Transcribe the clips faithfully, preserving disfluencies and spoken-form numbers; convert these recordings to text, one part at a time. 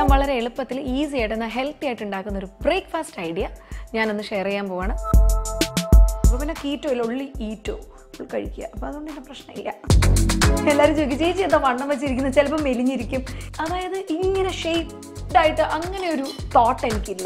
വളരെ എളുപ്പത്തിൽ ഈസി ആയിട്ട് ഹെൽത്തി ആയിട്ട് ഉണ്ടാക്കുന്ന ഒരു ബ്രേക്ക്ഫാസ്റ്റ് ഐഡിയ ഞാനൊന്ന് ഷെയർ ചെയ്യാൻ പോവാണ്. അപ്പോൾ പിന്നെ കീറ്റോ ഇല്ല, ഉള്ളി ഈറ്റോ ഫുൾ കഴിക്കുക. അപ്പോൾ അതുകൊണ്ട് തന്നെ പ്രശ്നമില്ല. എല്ലാവരും ചോദിക്കും ചേച്ചി എന്താ വണ്ണം വെച്ചിരിക്കുന്നത്, ചിലപ്പോൾ മെലിഞ്ഞിരിക്കും. അതായത് ഇങ്ങനെ ഷേപ്ഡായിട്ട് അങ്ങനെ ഒരു തോട്ട് എനിക്കില്ല.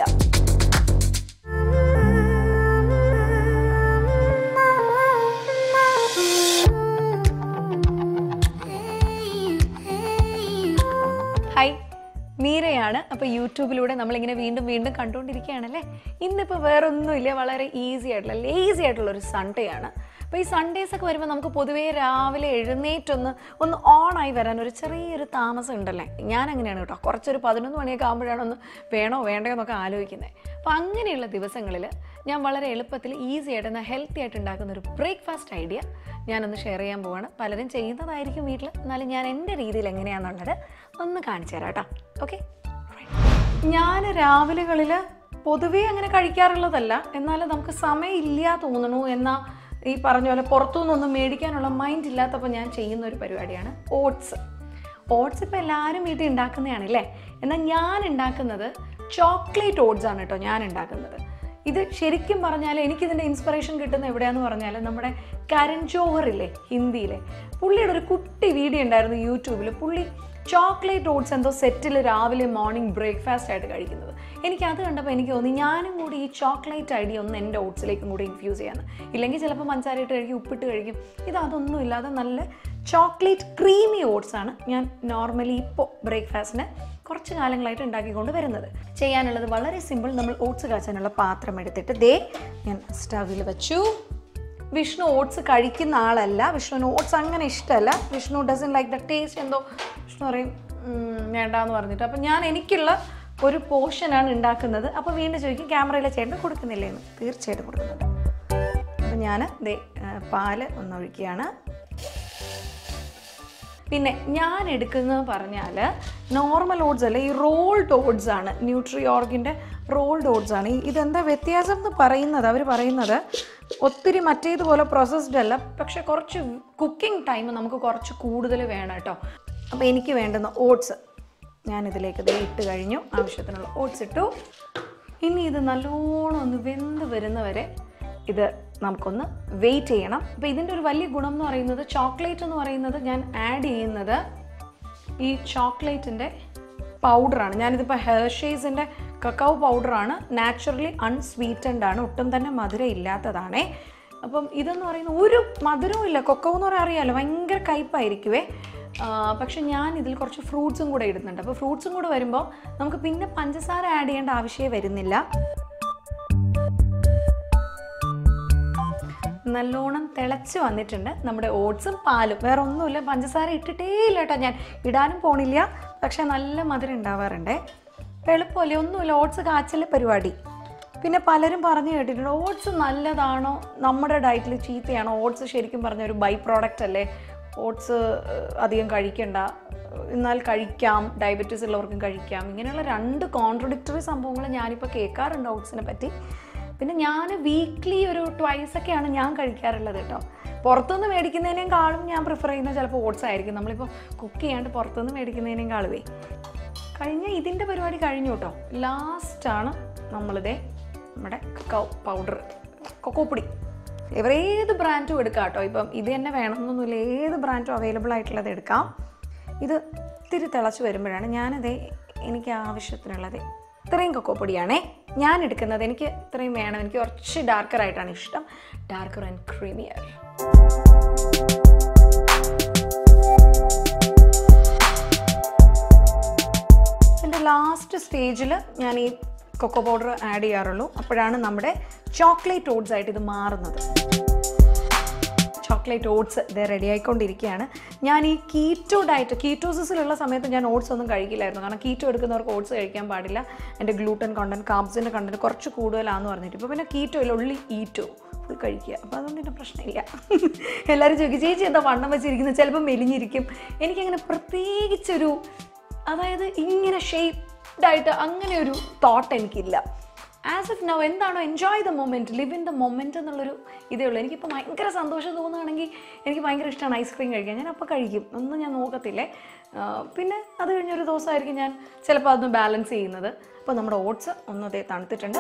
ഹായ്, മീരയാണ്. അപ്പോൾ യൂട്യൂബിലൂടെ നമ്മളിങ്ങനെ വീണ്ടും വീണ്ടും കണ്ടുകൊണ്ടിരിക്കുകയാണല്ലേ. ഇന്നിപ്പോൾ വേറെ ഒന്നുമില്ല, വളരെ ഈസി ആയിട്ടുള്ള ലേസി ആയിട്ടുള്ള ഒരു സൺഡേ ആണ്. അപ്പോൾ ഈ സൺഡേസൊക്കെ വരുമ്പോൾ നമുക്ക് പൊതുവേ രാവിലെ എഴുന്നേറ്റൊന്ന് ഒന്ന് ഓണായി വരാൻ ഒരു ചെറിയൊരു താമസം ഉണ്ടല്ലേ. ഞാൻ അങ്ങനെയാണ് കേട്ടോ. കുറച്ചൊരു പതിനൊന്ന് മണിയൊക്കെ ആകുമ്പോഴാണ് ഒന്ന് വേണോ വേണ്ടയോ എന്നൊക്കെ ആലോചിക്കുന്നത്. അപ്പോൾ അങ്ങനെയുള്ള ദിവസങ്ങളിൽ ഞാൻ വളരെ എളുപ്പത്തിൽ ഈസി ആയിട്ട് ഹെൽത്തി ആയിട്ട് ഉണ്ടാക്കുന്ന ഒരു ബ്രേക്ക്ഫാസ്റ്റ് ഐഡിയ ഞാനൊന്ന് ഷെയർ ചെയ്യാൻ പോവാണ്. പലരും ചെയ്യുന്നതായിരിക്കും വീട്ടിൽ, എന്നാലും ഞാൻ എൻ്റെ രീതിയിൽ എങ്ങനെയാണെന്നുള്ളത് ഒന്ന് കാണിച്ചു തരാം കേട്ടോ. ഓക്കെ, ഞാൻ രാവിലെകളിൽ പൊതുവേ അങ്ങനെ കഴിക്കാറുള്ളതല്ല. എന്നാലും നമുക്ക് സമയമില്ല തോന്നുന്നു എന്നാൽ ഈ പറഞ്ഞ പോലെ പുറത്തുനിന്നൊന്നും മേടിക്കാനുള്ള മൈൻഡ് ഇല്ലാത്തപ്പോൾ ഞാൻ ചെയ്യുന്ന ഒരു പരിപാടിയാണ് ഓട്സ്. ഓട്സ് ഇപ്പോൾ എല്ലാവരും വീട്ടിൽ ഉണ്ടാക്കുന്നതാണല്ലേ. എന്നാൽ ഞാൻ ഉണ്ടാക്കുന്നത് ചോക്ലേറ്റ് ഓട്സ് ആണ് കേട്ടോ. ഞാൻ ഉണ്ടാക്കുന്നത് ഇത് ശരിക്കും പറഞ്ഞാൽ എനിക്കിതിൻ്റെ ഇൻസ്പിറേഷൻ കിട്ടുന്ന എവിടെയാണെന്ന് പറഞ്ഞാൽ നമ്മുടെ കരൺ ജോഹറില്ലേ, ഹിന്ദിയിലെ, പുള്ളിയുടെ ഒരു കുട്ടി വീഡിയോ ഉണ്ടായിരുന്നു യൂട്യൂബിൽ. പുള്ളി ചോക്ലേറ്റ് ഓട്സ് എന്തോ സെറ്റിൽ രാവിലെ മോർണിംഗ് ബ്രേക്ക്ഫാസ്റ്റ് ആയിട്ട് കഴിക്കുന്നത്. എനിക്കത് കണ്ടപ്പോൾ എനിക്ക് തോന്നി ഞാനും കൂടി ഈ ചോക്ലേറ്റ് ഐഡിയ ഒന്ന് എൻ്റെ ഓട്സിലേക്കും കൂടി ഇൻഫ്യൂസ് ചെയ്യാമെന്ന്. ഇല്ലെങ്കിൽ ചിലപ്പോൾ പഞ്ചസാര ഇട്ട് കഴിക്കും, ഉപ്പിട്ട് കഴിക്കും. ഇത് അതൊന്നും ഇല്ലാതെ നല്ല ചോക്ലേറ്റ് ക്രീമി ഓട്സ് ആണ് ഞാൻ നോർമലി ഇപ്പോൾ ബ്രേക്ക്ഫാസ്റ്റിന് കുറച്ച് കാലങ്ങളായിട്ട് ഉണ്ടാക്കിക്കൊണ്ട് വരുന്നത്. ചെയ്യാനുള്ളത് വളരെ സിമ്പിൾ. നമ്മൾ ഓട്സ് കാച്ചാനുള്ള പാത്രം എടുത്തിട്ട് ദേ ഞാൻ സ്റ്റവിൽ വെച്ചു. വിഷ്ണു ഓട്സ് കഴിക്കുന്ന ആളല്ല, വിഷ്ണുവിന് ഓട്സ് അങ്ങനെ ഇഷ്ടമല്ല. Vishnu doesn't like the taste. എന്തോ വിഷ്ണു പറയും വേണ്ടാന്ന് പറഞ്ഞിട്ട്. അപ്പം ഞാൻ എനിക്കുള്ള ഒരു പോർഷനാണ് ഉണ്ടാക്കുന്നത്. അപ്പോൾ വീണ്ടും ചോദിക്കും ക്യാമറയിലെ ചേട്ടൻ കൊടുക്കുന്നില്ലേ എന്ന്. തീർച്ചയായിട്ടും കൊടുക്കുന്നുണ്ട്. അപ്പം ഞാൻ ദേ പാല് ഒന്നൊഴിക്കുകയാണ്. പിന്നെ ഞാൻ എടുക്കുന്നത് പറഞ്ഞാൽ നോർമൽ ഓട്സ് അല്ല, ഈ റോൾഡ് ഓട്സ് ആണ്. ന്യൂട്രി ഓർഗിൻ്റെ റോൾഡ് ഓട്സ് ആണ്. ഇതെന്താ വ്യത്യാസം എന്ന് പറയുന്നത്, അവർ പറയുന്നത് ഒത്തിരി മറ്റേതുപോലെ പ്രോസസ്ഡ് അല്ല, പക്ഷെ കുറച്ച് കുക്കിംഗ് ടൈം നമുക്ക് കുറച്ച് കൂടുതൽ വേണം കേട്ടോ. അപ്പോൾ എനിക്ക് വേണ്ടുന്ന ഓട്സ് ഞാനിതിലേക്ക് ദേ ഇട്ട് കഴിഞ്ഞു. ആവശ്യത്തിനുള്ള ഓട്സ് ഇട്ടു. ഇനി ഇത് നല്ലോണം ഒന്ന് വെന്ത് വരുന്നവരെ ഇത് നമുക്കൊന്ന് വെയിറ്റ് ചെയ്യണം. അപ്പോൾ ഇതിൻ്റെ ഒരു വലിയ ഗുണം എന്ന് പറയുന്നത് ചോക്ലേറ്റ് എന്ന് പറയുന്നത് ഞാൻ ആഡ് ചെയ്യുന്നത് ഈ ചോക്ലേറ്റിൻ്റെ പൗഡറാണ്. ഞാനിതിപ്പോൾ ഹെർഷേസിൻ്റെ കക്കാവോ പൗഡറാണ്. നാച്ചുറലി അൺസ്വീറ്റൻഡ് ആണ്, ഒട്ടും തന്നെ മധുരം ഇല്ലാത്തതാണേ. അപ്പം ഇതെന്ന് പറയുന്നത് ഒരു മധുരവും ഇല്ല. കൊക്കോ എന്ന് പറയാൻ അറിയാമല്ലോ, ഭയങ്കര കയ്പ്പായിരിക്കുവേ. പക്ഷെ ഞാൻ ഇതിൽ കുറച്ച് ഫ്രൂട്ട്സും കൂടെ ഇടുന്നുണ്ട്. അപ്പോൾ ഫ്രൂട്ട്സും കൂടെ വരുമ്പോൾ നമുക്ക് പിന്നെ പഞ്ചസാര ആഡ് ചെയ്യേണ്ട ആവശ്യമേ വരുന്നില്ല. നല്ലോണം തിളച്ച് വന്നിട്ടുണ്ട് നമ്മുടെ ഓട്സും പാലും. വേറെ ഒന്നുമില്ല, പഞ്ചസാര ഇട്ടിട്ടേ ഇല്ല കേട്ടോ. ഞാൻ ഇടാനും പോണില്ല, പക്ഷെ നല്ല മധുരം ഉണ്ടാവാറുണ്ട്. എളുപ്പമല്ലേ, ഒന്നുമില്ല, ഓട്സ് കാച്ചല് പരിപാടി. പിന്നെ പലരും പറഞ്ഞു കേട്ടിട്ടുണ്ട് ഓട്സ് നല്ലതാണോ, നമ്മുടെ ഡയറ്റിൽ ചീത്തയാണോ. ഓട്സ് ശരിക്കും പറഞ്ഞ ഒരു ബൈ പ്രോഡക്റ്റ് അല്ലേ. ഓട്സ് അധികം കഴിക്കണ്ട, എന്നാൽ കഴിക്കാം, ഡയബറ്റീസ് ഉള്ളവർക്കും കഴിക്കാം. ഇങ്ങനെയുള്ള രണ്ട് കോൺട്രഡിക്ടറി സംഭവങ്ങൾ ഞാനിപ്പോൾ കേൾക്കാറുണ്ട് ഓട്സിനെ പറ്റി. പിന്നെ ഞാൻ വീക്ക്ലി ഒരു ട്വൈസ് ഒക്കെയാണ് ഞാൻ കഴിക്കാറുള്ളത് കേട്ടോ. പുറത്തുനിന്ന് മേടിക്കുന്നതിനേക്കാളും ഞാൻ പ്രിഫർ ചെയ്യുന്നത് ചിലപ്പോൾ ഓട്സ് ആയിരിക്കും. നമ്മളിപ്പോൾ കുക്ക് ചെയ്യാണ്ട് പുറത്തുനിന്ന് മേടിക്കുന്നതിനേക്കാളുവേ. കഴിഞ്ഞ ഇതിൻ്റെ പരിപാടി കഴിഞ്ഞു കേട്ടോ. ലാസ്റ്റാണ് നമ്മളിതേ നമ്മുടെ കക്കോ പൗഡർ, കൊക്കോ പൊടി. ഇവർ ഏത് ബ്രാൻഡും എടുക്കാം കേട്ടോ. ഇപ്പം ഇത് തന്നെ വേണമെന്നൊന്നുമില്ല, ഏത് ബ്രാൻഡും അവൈലബിൾ ആയിട്ടുള്ളത് എടുക്കാം. ഇത് ഇത്തിരി തിളച്ച് വരുമ്പോഴാണ് ഞാനതേ എനിക്ക് ആവശ്യത്തിനുള്ളത് ഇത്രയും കൊക്കോ പൊടിയാണേ ഞാൻ എടുക്കുന്നത്. എനിക്ക് ഇത്രയും വേണം. എനിക്ക് കുറച്ച് ഡാർക്കറായിട്ടാണ് ഇഷ്ടം, ഡാർക്കർ ആൻഡ് ക്രീമിയർ. എൻ്റെ ലാസ്റ്റ് സ്റ്റേജിൽ ഞാൻ ഈ കൊക്കോ പൗഡർ ആഡ് ചെയ്യാറുള്ളൂ. അപ്പോഴാണ് നമ്മുടെ ചോക്ലേറ്റ് ഓട്സ് ആയിട്ട് ഇത് മാറുന്നത്. ചോക്ലേറ്റ് ഓട്സ് ഇത് റെഡി ആയിക്കൊണ്ടിരിക്കുകയാണ്. ഞാൻ ഈ കീറ്റോ ഡയറ്റ്, കീറ്റോസിസിലുള്ള സമയത്ത് ഞാൻ ഓട്സ് ഒന്നും കഴിക്കില്ലായിരുന്നു. കാരണം കീറ്റോ എടുക്കുന്നവർക്ക് ഓട്സ് കഴിക്കാൻ പാടില്ല, എൻ്റെ ഗ്ലൂട്ടൻ കണ്ടൻറ്റ്, കാർബ്സിൻ്റെ കണ്ടൻറ്റ് കുറച്ച് കൂടുതലാണെന്ന് പറഞ്ഞിട്ട്. ഇപ്പോൾ പിന്നെ കീറ്റോ ഇല്ല, ഉള്ളി ഈറ്റോ ഫുൾ കഴിക്കുക. അപ്പോൾ അതുകൊണ്ട് തന്നെ പ്രശ്നമില്ല. എല്ലാവരും ചോദിക്കും ചേച്ചി എന്താ വണ്ണം വെച്ചിരിക്കുന്നത്, ചിലപ്പോൾ മെലിഞ്ഞിരിക്കും. എനിക്കങ്ങനെ പ്രത്യേകിച്ചൊരു, അതായത് ഇങ്ങനെ ഷേപ്ഡായിട്ട് അങ്ങനെ ഒരു തോട്ട് എനിക്കില്ല. ആസ് ഇഫ് നൗ എന്താണോ enjoy the moment, live in the moment എന്നുള്ളൊരു ഇതേ ഉള്ളൂ. എനിക്കിപ്പോൾ ഭയങ്കര സന്തോഷം തോന്നുകയാണെങ്കിൽ എനിക്ക് ഭയങ്കര ഇഷ്ടമാണ് ഐസ്ക്രീം കഴിക്കാൻ, ഞാൻ അപ്പോൾ കഴിക്കും, ഒന്നും ഞാൻ നോക്കത്തില്ലേ. പിന്നെ അത് കഴിഞ്ഞൊരു ദിവസമായിരിക്കും ഞാൻ ചിലപ്പോൾ അതൊന്ന് ബാലൻസ് ചെയ്യുന്നത്. അപ്പോൾ നമ്മുടെ ഓട്സ് ഒന്നതേ തണുത്തിട്ടുണ്ട്.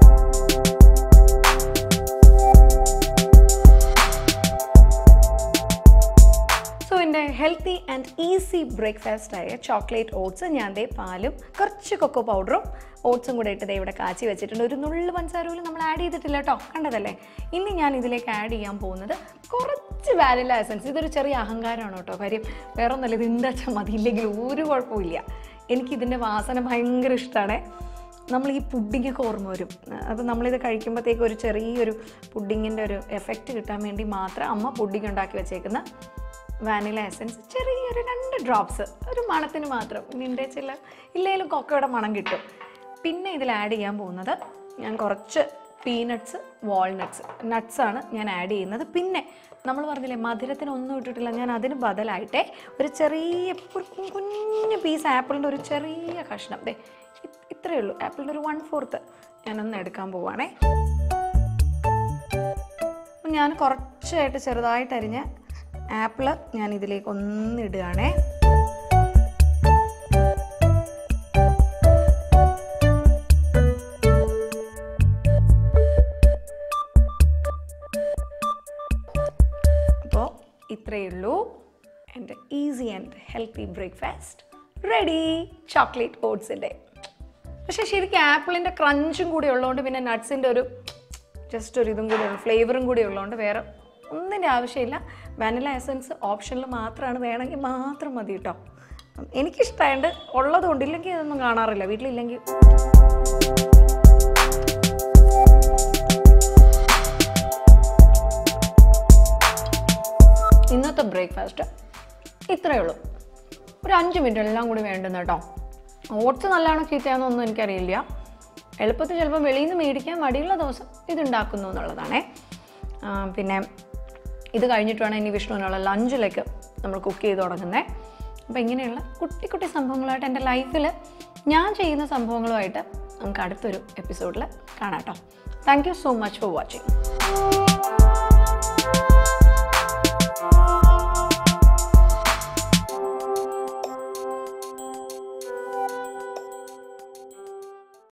സോ എൻ്റെ ഹെൽത്തി ആൻഡ് ഈസി ബ്രേക്ക്ഫാസ്റ്റായ ചോക്ലേറ്റ് ഓട്സ് ഞാൻ ദേ പാലും കുറച്ച് കൊക്കോ പൗഡറും ഓട്സും കൂടെ ഇട്ട് ദേ ഇവിടെ കാച്ചി വെച്ചിട്ടുണ്ട്. ഒരു നുള്ളു പഞ്ചസാര പോലും നമ്മൾ ആഡ് ചെയ്തിട്ടില്ല കേട്ടോ, കണ്ടതല്ലേ. ഇനി ഞാൻ ഇതിലേക്ക് ആഡ് ചെയ്യാൻ പോകുന്നത് കുറച്ച് വാനില എസൻസ്. ഇതൊരു ചെറിയ അഹങ്കാരമാണ് കേട്ടോ, കാര്യം വേറെ ഒന്നുമല്ല, ഇത് എന്താച്ചാൽ മതി, ഇല്ലെങ്കിൽ ഒരു കുഴപ്പമില്ല. എനിക്കിതിൻ്റെ വാസന ഭയങ്കര ഇഷ്ടമാണ്. നമ്മൾ ഈ പുഡിങ്ങൊക്കെ ഓർമ്മ വരും. അപ്പോൾ നമ്മളിത് കഴിക്കുമ്പോഴത്തേക്ക് ഒരു ചെറിയൊരു പുഡിങ്ങിൻ്റെ ഒരു എഫക്റ്റ് കിട്ടാൻ വേണ്ടി മാത്രം അമ്മ പുഡിങ് ഉണ്ടാക്കി വെച്ചേക്കുന്ന വാനില എസൻസ് ചെറിയൊരു രണ്ട് ഡ്രോപ്സ്, ഒരു മണത്തിന് മാത്രം. ഇതിൻ്റെ ചില ഇല്ലെങ്കിലും കൊക്കയുടെ മണം കിട്ടും. പിന്നെ ഇതിൽ ആഡ് ചെയ്യാൻ പോകുന്നത് ഞാൻ കുറച്ച് പീനട്ട്സ്, വാൾനട്ട്സ്, നട്ട്സാണ് ഞാൻ ആഡ് ചെയ്യുന്നത്. പിന്നെ നമ്മൾ പറഞ്ഞില്ലേ മധുരത്തിനൊന്നും ഇട്ടിട്ടില്ല, ഞാൻ അതിന് ബദലായിട്ടേ ഒരു ചെറിയ കുഞ്ഞു പീസ് ആപ്പിളിൻ്റെ ഒരു ചെറിയ കഷ്ണം, ദേ ഇത്രയേ ഉള്ളൂ, ആപ്പിളിൻ്റെ ഒരു വൺ ഫോർത്ത് ഞാനൊന്ന് എടുക്കാൻ പോവുകയാണേ. അപ്പം ഞാൻ കുറച്ചായിട്ട് ചെറുതായിട്ട് അരിഞ്ഞ ആപ്പിള് ഞാൻ ഇതിലേക്ക് ഒന്നിടുകയാണേ. അപ്പോൾ ഇത്രയേ ഉള്ളൂ എൻ്റെ easy and healthy breakfast ready, chocolate ഓട്സിൻ്റെ. പക്ഷേ ശരിക്കും ആപ്പിളിൻ്റെ ക്രഞ്ചും കൂടി ഉള്ളതുകൊണ്ട്, പിന്നെ നട്ട്സിൻ്റെ ഒരു ജസ്റ്റ് ഒരു ഇതും കൂടി ഉള്ളു, ഫ്ലേവറും കൂടി ഉള്ളതുകൊണ്ട് വേറെ ഒന്നിൻ്റെ ആവശ്യമില്ല. വാനില എസൻസ് ഓപ്ഷനിൽ മാത്രമാണ്, വേണമെങ്കിൽ മാത്രം മതി കേട്ടോ. എനിക്കിഷ്ടമായത് ഉള്ളതുകൊണ്ട്, ഇല്ലെങ്കിൽ അതൊന്നും കാണാറില്ല വീട്ടിലില്ലെങ്കിൽ. ഇന്നത്തെ ബ്രേക്ക്ഫാസ്റ്റ് ഇത്രയേ ഉള്ളൂ. ഒരു അഞ്ച് മിനിറ്റ് എല്ലാം കൂടി വേണ്ടുന്ന കേട്ടോ. ഓട്സ് നല്ലതാണോ ചീത്തയാണെന്നൊന്നും എനിക്കറിയില്ല. എളുപ്പത്തിൽ ചിലപ്പോൾ വെളിയിൽ നിന്ന് മേടിക്കാൻ മടിയുള്ള ദിവസം ഇതുണ്ടാക്കുന്നു എന്നുള്ളതാണേ. പിന്നെ ഇത് കഴിഞ്ഞിട്ട് വേണം ഇനി വിഷ്ണുവിനുള്ള ലഞ്ചിലേക്ക് നമ്മൾ കുക്ക് ചെയ്ത് തുടങ്ങുന്നത്. അപ്പോൾ ഇങ്ങനെയുള്ള കുട്ടി കുട്ടി സംഭവങ്ങളായിട്ട് എൻ്റെ ലൈഫിൽ ഞാൻ ചെയ്യുന്ന സംഭവങ്ങളുമായിട്ട് നമുക്ക് അടുത്തൊരു എപ്പിസോഡിൽ കാണാം കേട്ടോ. Thank you so much for watching.